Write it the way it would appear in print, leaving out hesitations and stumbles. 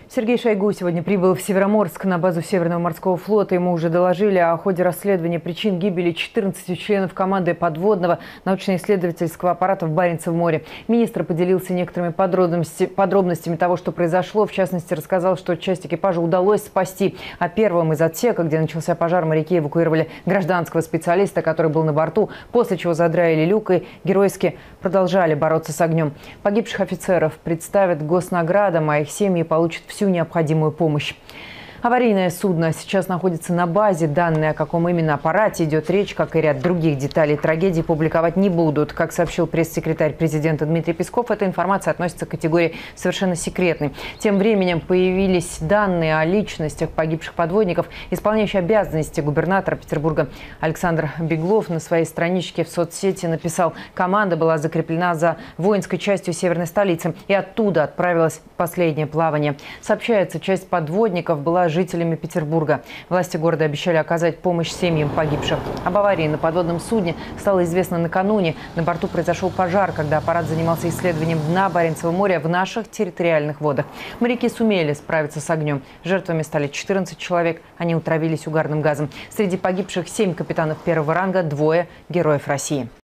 Сергей Шойгу сегодня прибыл в Североморск на базу Северного морского флота. Ему уже доложили о ходе расследования причин гибели 14 членов команды подводного научно-исследовательского аппарата в Баренцевом море. Министр поделился некоторыми подробностями того, что произошло. В частности, рассказал, что часть экипажа удалось спасти. А первым из отсека, где начался пожар, моряки эвакуировали гражданского специалиста, который был на борту, после чего задраили люк и геройски продолжали бороться с огнем. Погибших офицеров представят госнаградам, а их семьи получат всю необходимую помощь. Аварийное судно сейчас находится на базе. Данные, о каком именно аппарате идет речь, как и ряд других деталей трагедии, публиковать не будут. Как сообщил пресс-секретарь президента Дмитрий Песков, эта информация относится к категории совершенно секретной. Тем временем появились данные о личностях погибших подводников. Исполняющий обязанности губернатора Петербурга Александр Беглов на своей страничке в соцсети написал: команда была закреплена за воинской частью северной столицы, и оттуда отправилась в последнее плавание. Сообщается, часть подводников была жителями Петербурга. Власти города обещали оказать помощь семьям погибших. Об аварии на подводном судне стало известно накануне. На борту произошел пожар, когда аппарат занимался исследованием дна Баренцевого моря в наших территориальных водах. Моряки сумели справиться с огнем. Жертвами стали 14 человек. Они отравились угарным газом. Среди погибших 7 капитанов первого ранга, 2 героев России.